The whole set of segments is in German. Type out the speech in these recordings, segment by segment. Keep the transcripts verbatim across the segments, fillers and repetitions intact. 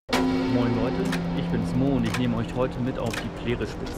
Moin Leute, ich bin's Mo und ich nehme euch heute mit auf die Plehre-Spitze.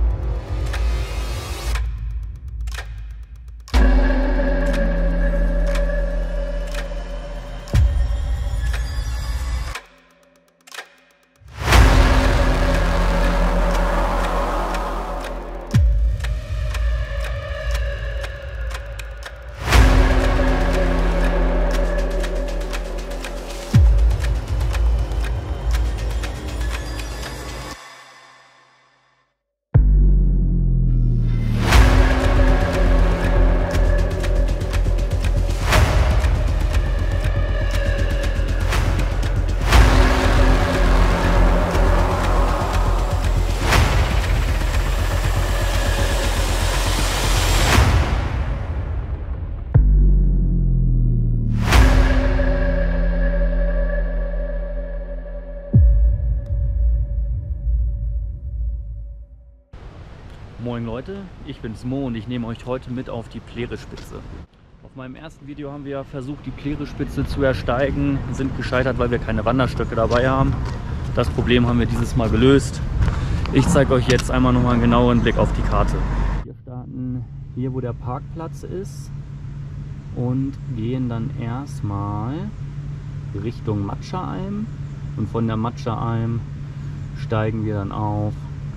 Moin Leute, ich bin's Mo und ich nehme euch heute mit auf die Plehre-Spitze. Auf meinem ersten Video haben wir versucht, die Plehre-Spitze zu ersteigen, sind gescheitert, weil wir keine Wanderstöcke dabei haben. Das Problem haben wir dieses Mal gelöst. Ich zeige euch jetzt einmal noch mal einen genaueren Blick auf die Karte. Wir starten hier, wo der Parkplatz ist, und gehen dann erstmal Richtung Matschalm, und von der Matschalm steigen wir dann auf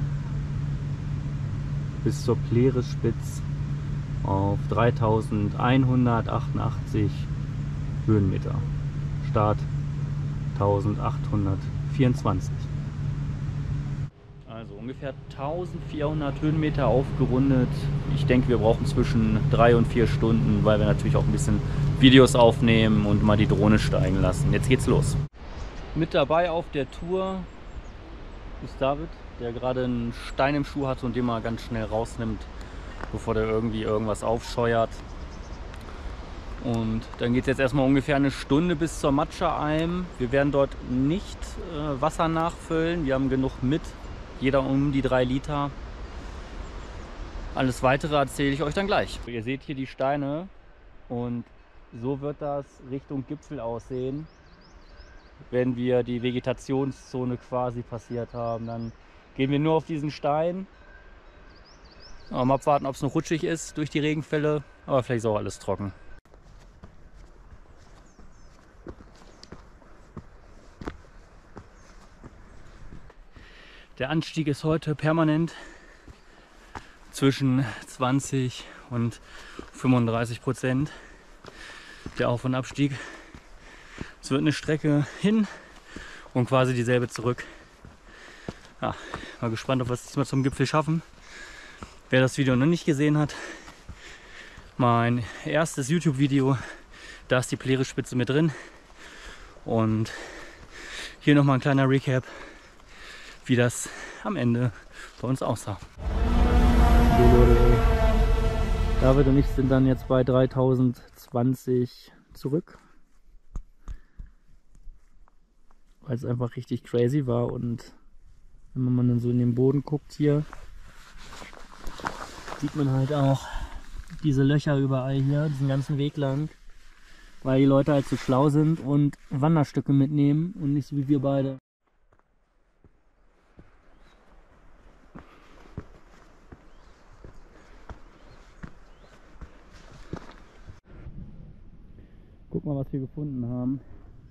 bis zur Plehre-Spitze auf dreitausendeinhundertachtundachtzig Höhenmeter. Start eintausendachthundertvierundzwanzig. Also ungefähr eintausendvierhundert Höhenmeter aufgerundet. Ich denke, wir brauchen zwischen drei und vier Stunden, weil wir natürlich auch ein bisschen Videos aufnehmen und mal die Drohne steigen lassen. Jetzt geht's los. Mit dabei auf der Tour ist David, der gerade einen Stein im Schuh hat und den mal ganz schnell rausnimmt, bevor der irgendwie irgendwas aufscheuert. Und dann geht es jetzt erstmal ungefähr eine Stunde bis zur Matschalm. Wir werden dort nicht äh, Wasser nachfüllen, wir haben genug mit, jeder um die drei Liter. Alles Weitere erzähle ich euch dann gleich. Ihr seht hier die Steine und so wird das Richtung Gipfel aussehen, wenn wir die Vegetationszone quasi passiert haben. Dann gehen wir nur auf diesen Stein. Mal abwarten, ob es noch rutschig ist durch die Regenfälle, aber vielleicht ist auch alles trocken. Der Anstieg ist heute permanent zwischen zwanzig und fünfunddreißig Prozent. Der Auf- und Abstieg. Es wird eine Strecke hin und quasi dieselbe zurück. Ja, mal gespannt, ob wir es diesmal zum Gipfel schaffen. Wer das Video noch nicht gesehen hat, mein erstes YouTube-Video, da ist die Plehre-Spitze mit drin. Und hier nochmal ein kleiner Recap, wie das am Ende bei uns aussah. So Leute, David und ich sind dann jetzt bei dreitausendzwanzig zurück, weil es einfach richtig crazy war. Und wenn man dann so in den Boden guckt hier, sieht man halt auch diese Löcher überall hier, diesen ganzen Weg lang, weil die Leute halt so schlau sind und Wanderstücke mitnehmen und nicht so wie wir beide. Guck mal, was wir gefunden haben.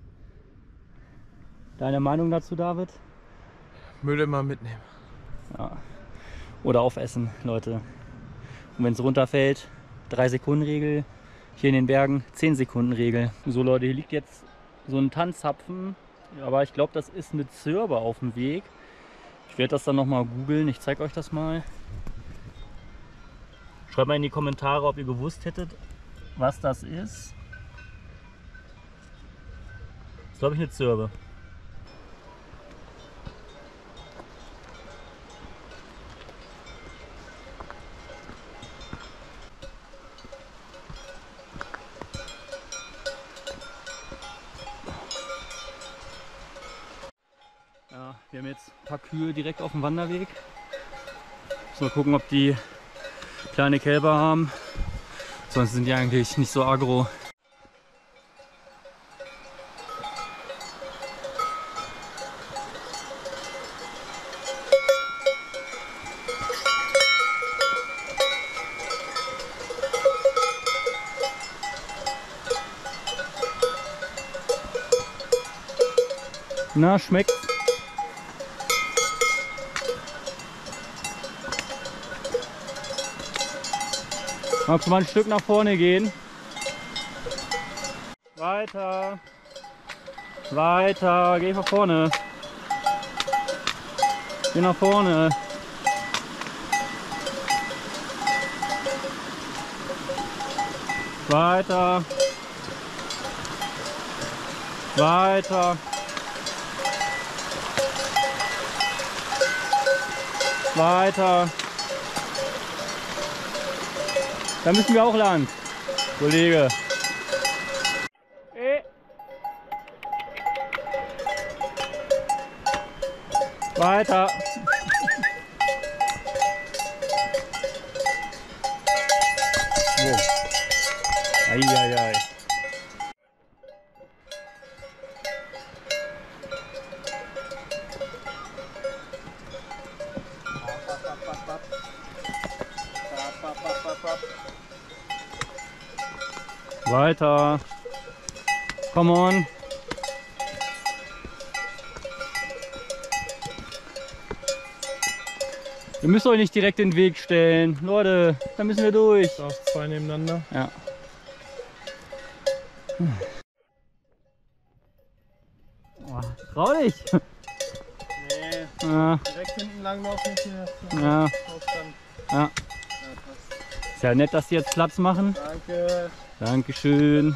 Deine Meinung dazu, David? Müll immer mitnehmen. Ja. Oder aufessen, Leute. Und wenn es runterfällt, drei Sekunden Regel. Hier in den Bergen zehn Sekunden Regel. So Leute, hier liegt jetzt so ein Tanzzapfen. Aber ich glaube, das ist eine Zirbe auf dem Weg. Ich werde das dann nochmal googeln. Ich zeige euch das mal. Schreibt mal in die Kommentare, ob ihr gewusst hättet, was das ist. Das ist, glaube ich, eine Zirbe. Ja, wir haben jetzt ein paar Kühe direkt auf dem Wanderweg. Müssen mal gucken, ob die kleine Kälber haben. Sonst sind die eigentlich nicht so aggro. Na, schmeckt. Magst du mal ein Stück nach vorne gehen? Weiter. Weiter. Geh nach vorne. Geh nach vorne. Weiter. Weiter. Weiter. Da müssen wir auch lang, Kollege. Äh. Weiter. Wow. Eieiei. Weiter. Come on. Ihr müsst euch nicht direkt in den Weg stellen. Leute, da müssen wir durch. Auch zwei nebeneinander. Ja. Oh, trau dich. Nee. Ja. Direkt hinten lang laufen hier. Ja. Aufstand. Ja. Ja, passt. Ist ja nett, dass die jetzt Platz machen. Danke. Dankeschön.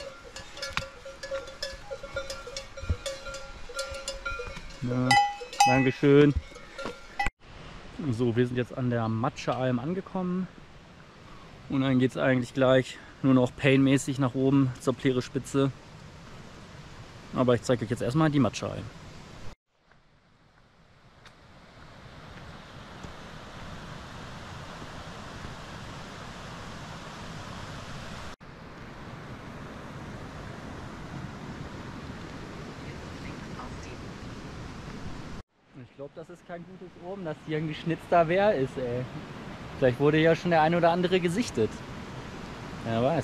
Ja, Dankeschön. So, wir sind jetzt an der Matschealm angekommen. Und dann geht es eigentlich gleich nur noch painmäßig nach oben zur Pleere-Spitze. Aber ich zeige euch jetzt erstmal die Matschealm. Ich glaube, das ist kein gutes Omen, dass hier ein geschnitzter Wehr ist, ey. Vielleicht wurde ja schon der ein oder andere gesichtet. Wer weiß.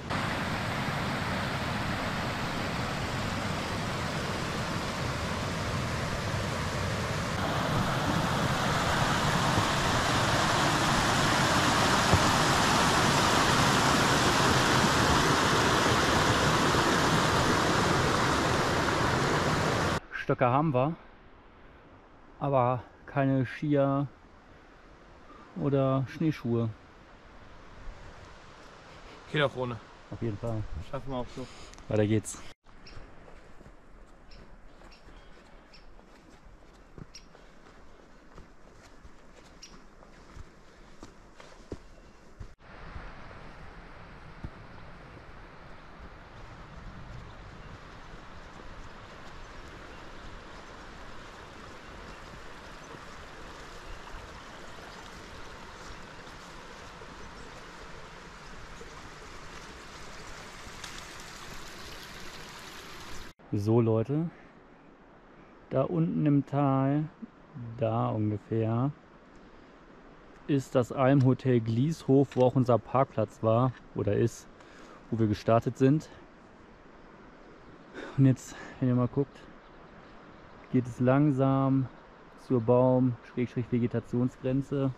Stöcke haben wir, aber keine Skier oder Schneeschuhe. Geht auch ohne. Auf jeden Fall. Schaffen wir auch so. Weiter geht's. So Leute, da unten im Tal, da ungefähr, ist das Almhotel Glieshof, wo auch unser Parkplatz war oder ist, wo wir gestartet sind. Und jetzt, wenn ihr mal guckt, geht es langsam zur Baum-Vegetationsgrenze.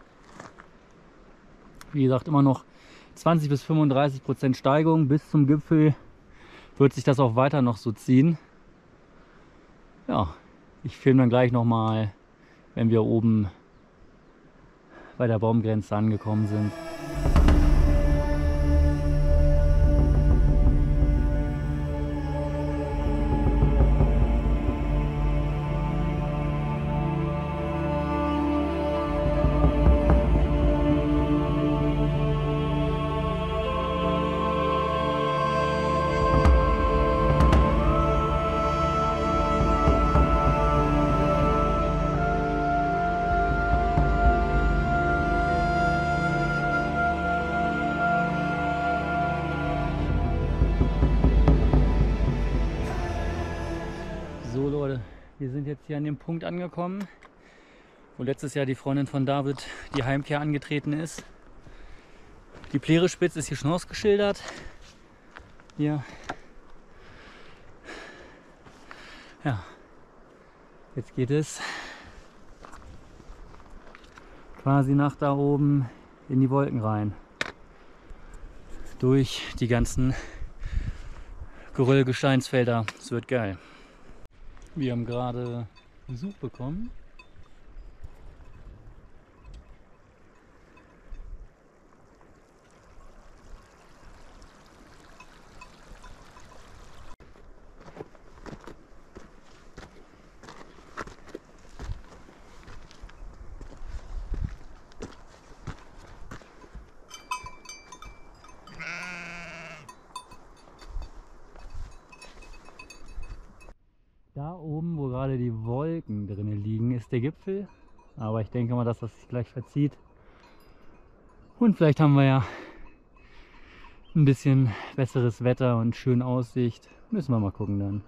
Wie gesagt, immer noch zwanzig bis fünfunddreißig Prozent Steigung bis zum Gipfel. Wird sich das auch weiter noch so ziehen. Ja, ich filme dann gleich nochmal, wenn wir oben bei der Baumgrenze angekommen sind. So Leute, wir sind jetzt hier an dem Punkt angekommen, wo letztes Jahr die Freundin von David die Heimkehr angetreten ist. Die Pleere-Spitze ist hier schon ausgeschildert. Hier. Ja, Jetzt geht es quasi nach da oben in die Wolken rein. Durch die ganzen Geröllgesteinsfelder. Es wird geil. Wir haben gerade Besuch bekommen. Da oben, wo gerade die Wolken drinnen liegen, ist der Gipfel. Aber ich denke mal, dass das sich gleich verzieht. Und vielleicht haben wir ja ein bisschen besseres Wetter und schöne Aussicht. Müssen wir mal gucken dann.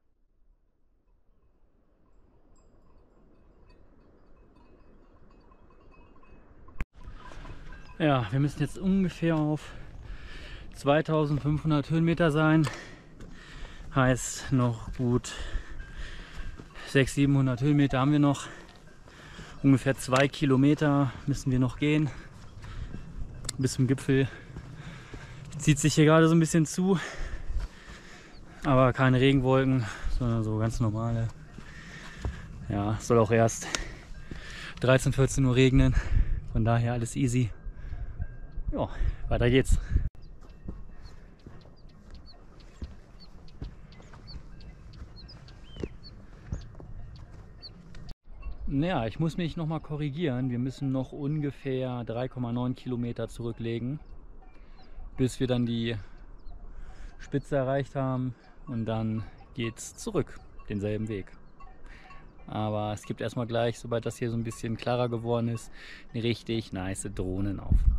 Ja, wir müssen jetzt ungefähr auf zweitausendfünfhundert Höhenmeter sein. Heißt noch gut sechshundert, siebenhundert Höhenmeter haben wir noch. Ungefähr zwei Kilometer müssen wir noch gehen bis zum Gipfel. Zieht sich hier gerade so ein bisschen zu, aber keine Regenwolken, sondern so ganz normale. Ja, es soll auch erst dreizehn, vierzehn Uhr regnen, von daher alles easy. Ja, weiter geht's. Naja, ich muss mich noch mal korrigieren. Wir müssen noch ungefähr drei Komma neun Kilometer zurücklegen, bis wir dann die Spitze erreicht haben. Und dann geht's zurück, denselben Weg. Aber es gibt erstmal gleich, sobald das hier so ein bisschen klarer geworden ist, eine richtig nice Drohnenaufnahme.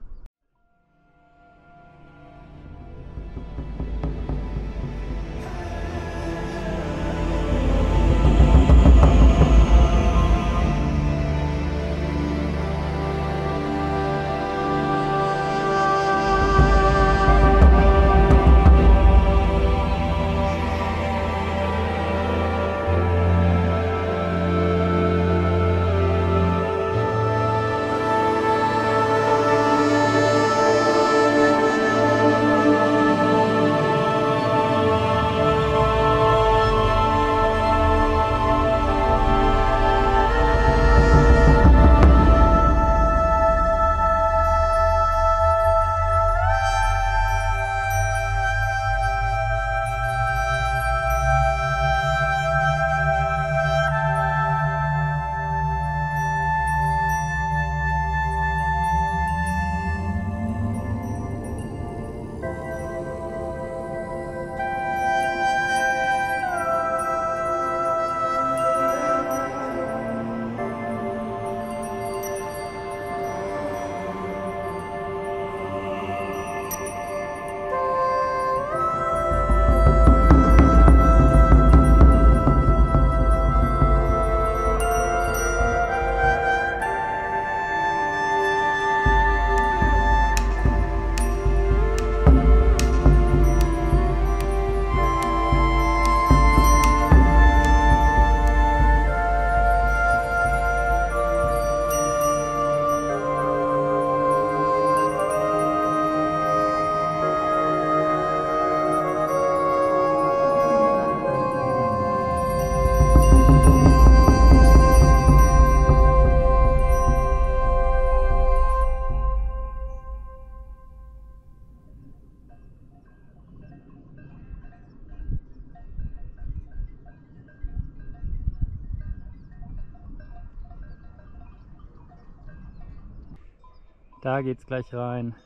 Da geht's gleich rein.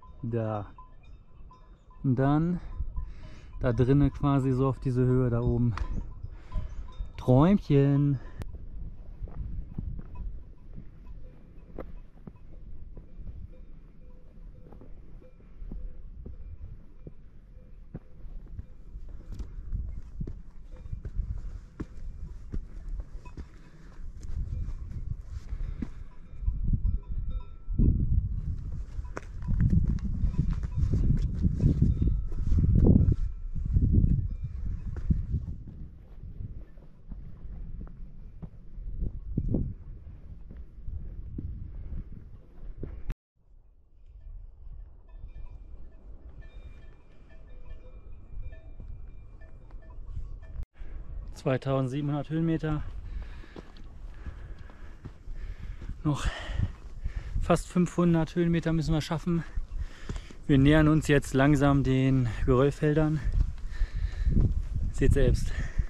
Da. Und dann da drinnen quasi so auf diese Höhe da oben. Träumchen. zweitausendsiebenhundert Höhenmeter. Noch fast fünfhundert Höhenmeter müssen wir schaffen. Wir nähern uns jetzt langsam den Geröllfeldern. Seht selbst.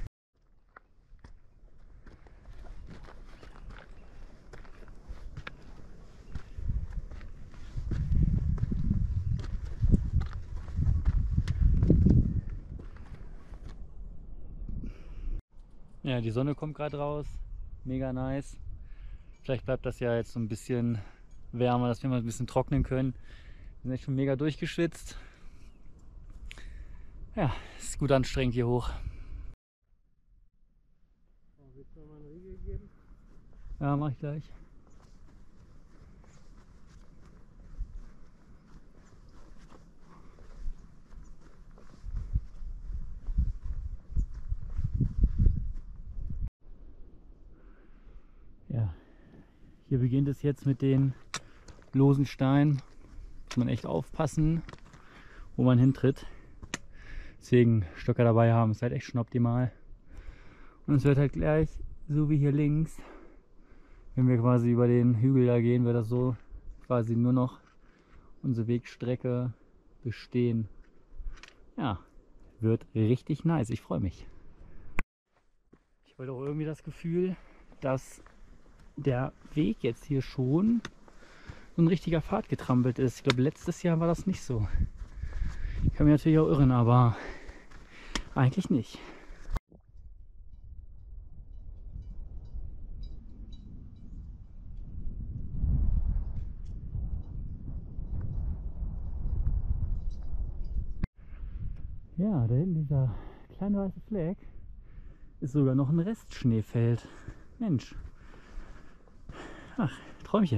Ja, die Sonne kommt gerade raus. Mega nice. Vielleicht bleibt das ja jetzt so ein bisschen wärmer, dass wir mal ein bisschen trocknen können. Wir sind echt schon mega durchgeschwitzt. Ja, ist gut anstrengend hier hoch. Willst du noch mal einen Riegel geben? Ja, mach ich gleich. Ja, hier beginnt es jetzt mit den losen Steinen. Muss man echt aufpassen, wo man hintritt. Deswegen Stöcker dabei haben, ist halt echt schon optimal. Und es wird halt gleich, so wie hier links, wenn wir quasi über den Hügel da gehen, wird das so quasi nur noch unsere Wegstrecke bestehen. Ja, wird richtig nice. Ich freue mich. Ich habe auch irgendwie das Gefühl, dass der Weg jetzt hier schon so ein richtiger Pfad getrampelt ist. Ich glaube, letztes Jahr war das nicht so. Ich kann mich natürlich auch irren, aber eigentlich nicht. Ja, da hinten dieser kleine weiße Fleck ist sogar noch ein Restschneefeld. Mensch. Ach, Träumchen.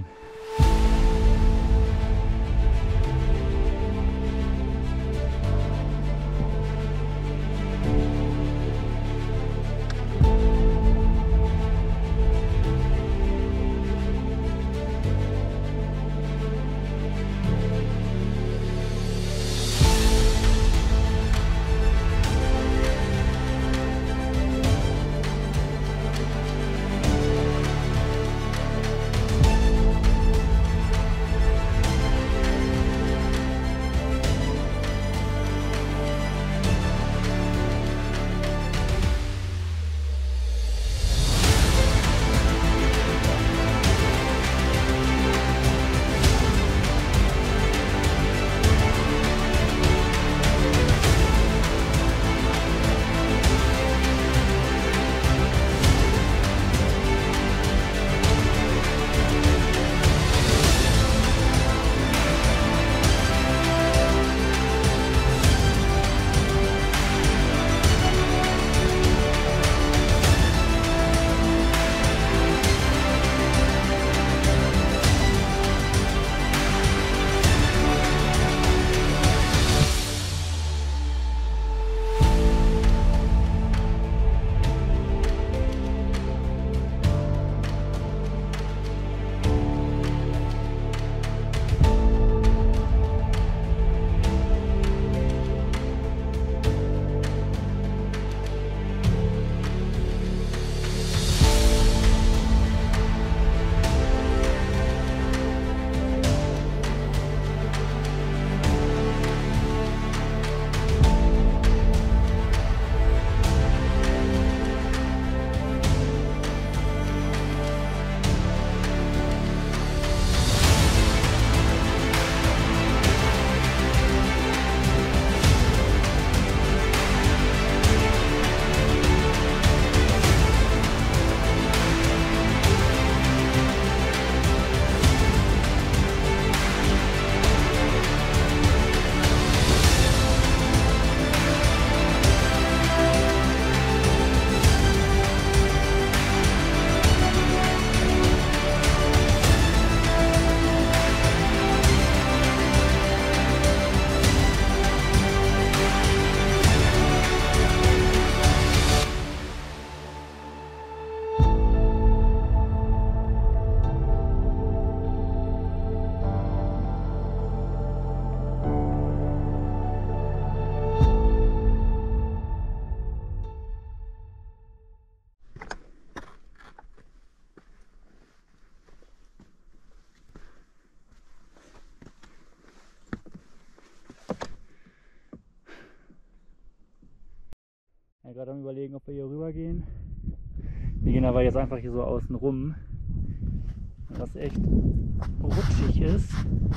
gerade am Überlegen, ob wir hier rüber gehen. Wir gehen aber jetzt einfach hier so außen rum, was echt rutschig ist.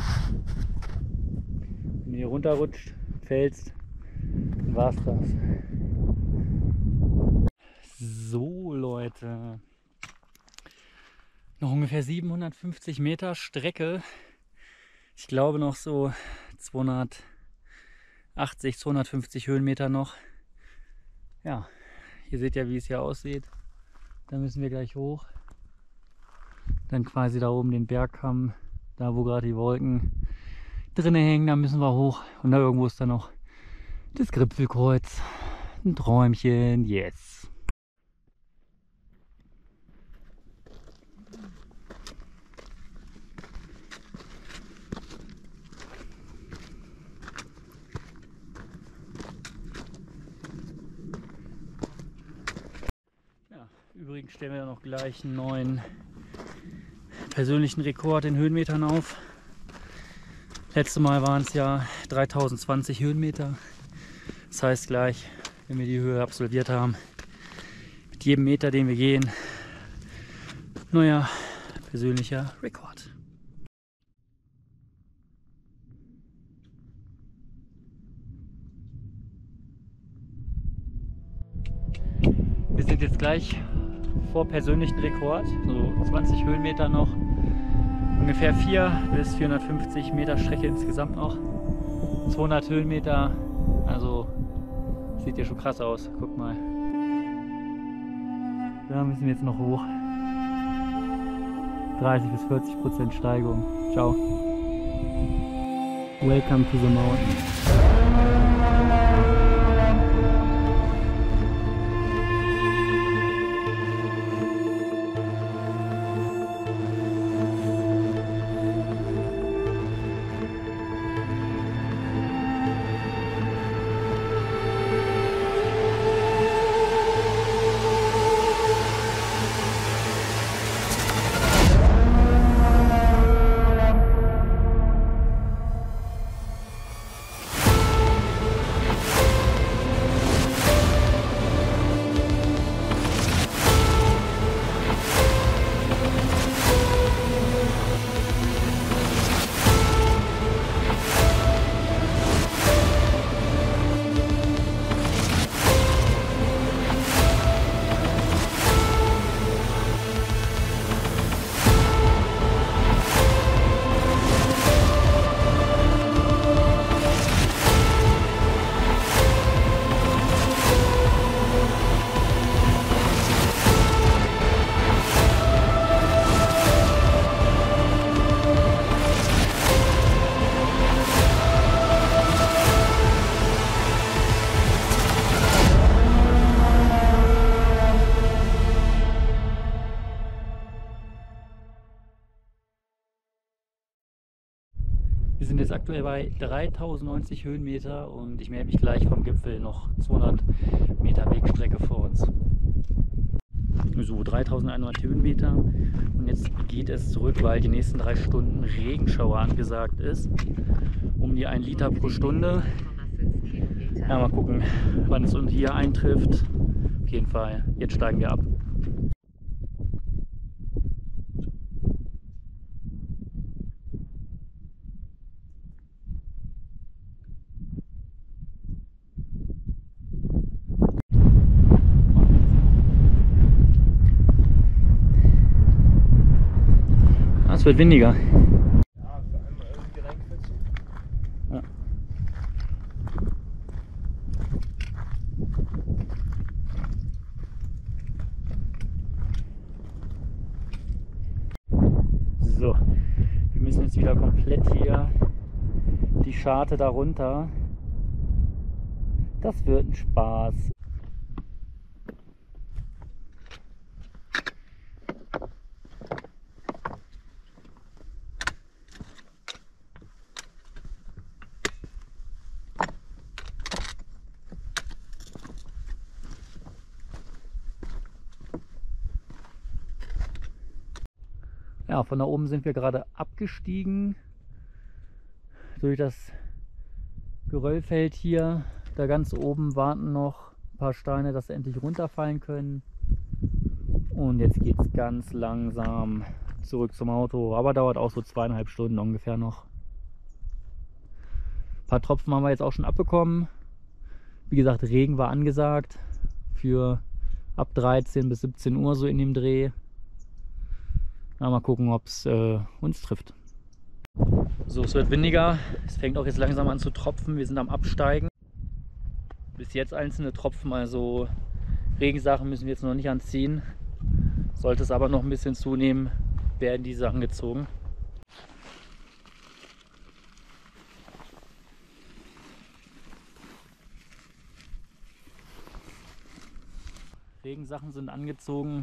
Wenn du hier runterrutscht, fällst, dann war's das. So Leute, noch ungefähr siebenhundertfünfzig Meter Strecke. Ich glaube noch so zweihundertachtzig, zweihundertfünfzig Höhenmeter noch. Ja, ihr seht ja, wie es hier aussieht. Da müssen wir gleich hoch. Dann quasi da oben den Bergkamm, da wo gerade die Wolken drinnen hängen, da müssen wir hoch. Und da irgendwo ist dann noch das Gripfelkreuz. Ein Träumchen, yes. Übrigens stellen wir noch gleich einen neuen persönlichen Rekord in Höhenmetern auf. Letztes Mal waren es ja dreitausendzwanzig Höhenmeter. Das heißt gleich, wenn wir die Höhe absolviert haben, mit jedem Meter, den wir gehen, neuer persönlicher Rekord. Wir sind jetzt gleich vor persönlichen Rekord, so zwanzig Höhenmeter noch, ungefähr vier bis vierhundertfünfzig Meter Strecke insgesamt noch, zweihundert Höhenmeter, also sieht ja schon krass aus, guck mal. Da müssen wir jetzt noch hoch, dreißig bis vierzig Prozent Steigung, ciao. Welcome to the mountain. Wir sind jetzt aktuell bei dreitausendneunzig Höhenmeter und ich melde mich gleich vom Gipfel, noch zweihundert Meter Wegstrecke vor uns. So, dreitausendeinhundert Höhenmeter und jetzt geht es zurück, weil die nächsten drei Stunden Regenschauer angesagt ist. Um die ein Liter pro Stunde. Ja, mal gucken, wann es uns hier eintrifft. Auf jeden Fall, jetzt steigen wir ab. Es wird windiger. Ja, für einmal irgendwie reinquetschen. Ja. So, wir müssen jetzt wieder komplett hier die Scharte darunter. Das wird ein Spaß. Ja, von da oben sind wir gerade abgestiegen durch das Geröllfeld hier. Da ganz oben warten noch ein paar Steine, dass sie endlich runterfallen können. Und jetzt geht es ganz langsam zurück zum Auto, aber dauert auch so zweieinhalb Stunden ungefähr noch. Ein paar Tropfen haben wir jetzt auch schon abbekommen. Wie gesagt, Regen war angesagt für ab dreizehn bis siebzehn Uhr so in dem Dreh. Na, mal gucken, ob es äh, uns trifft. So, es wird windiger. Es fängt auch jetzt langsam an zu tropfen. Wir sind am Absteigen. Bis jetzt einzelne Tropfen, also Regensachen müssen wir jetzt noch nicht anziehen. Sollte es aber noch ein bisschen zunehmen, werden diese angezogen. Regensachen sind angezogen.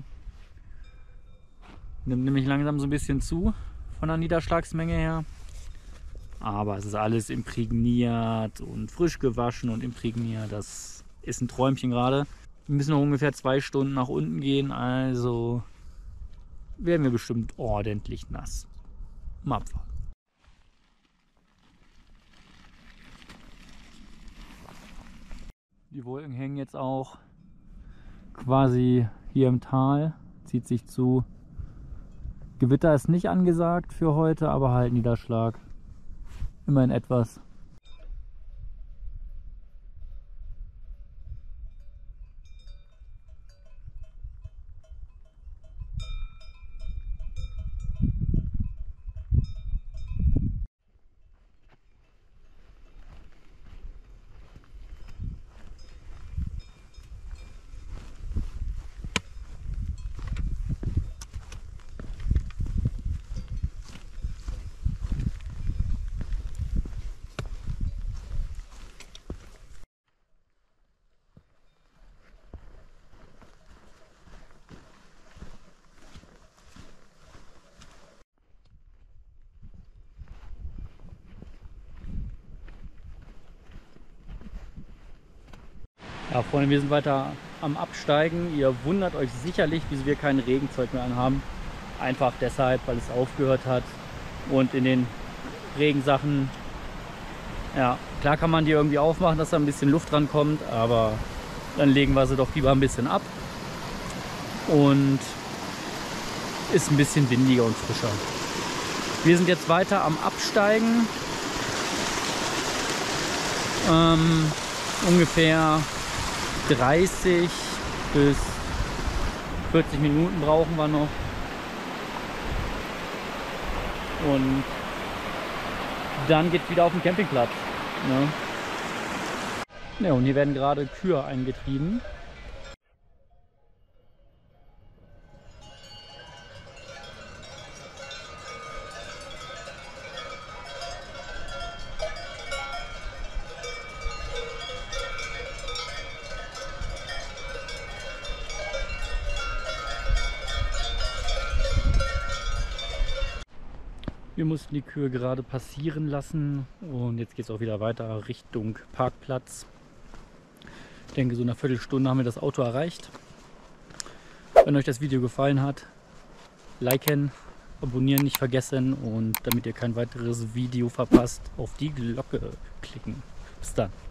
Nimmt nämlich langsam so ein bisschen zu von der Niederschlagsmenge her. Aber es ist alles imprägniert und frisch gewaschen und imprägniert. Das ist ein Träumchen gerade. Wir müssen noch ungefähr zwei Stunden nach unten gehen, also werden wir bestimmt ordentlich nass. Mal abwarten. Die Wolken hängen jetzt auch quasi hier im Tal, zieht sich zu. Gewitter ist nicht angesagt für heute, aber halt Niederschlag. Immerhin etwas. Ja, Freunde, wir sind weiter am Absteigen. Ihr wundert euch sicherlich, wieso wir kein Regenzeug mehr anhaben. Einfach deshalb, weil es aufgehört hat. Und in den Regensachen, ja, klar kann man die irgendwie aufmachen, dass da ein bisschen Luft dran kommt, aber dann legen wir sie doch lieber ein bisschen ab. Und ist ein bisschen windiger und frischer. Wir sind jetzt weiter am Absteigen. Ähm, ungefähr dreißig bis vierzig Minuten brauchen wir noch. Und dann geht es wieder auf den Campingplatz. Ne? Ja, und hier werden gerade Kühe eingetrieben. Wir mussten die Kühe gerade passieren lassen und jetzt geht es auch wieder weiter Richtung Parkplatz. Ich denke, so in einer Viertelstunde haben wir das Auto erreicht. Wenn euch das Video gefallen hat, liken, abonnieren nicht vergessen und damit ihr kein weiteres Video verpasst, auf die Glocke klicken. Bis dann.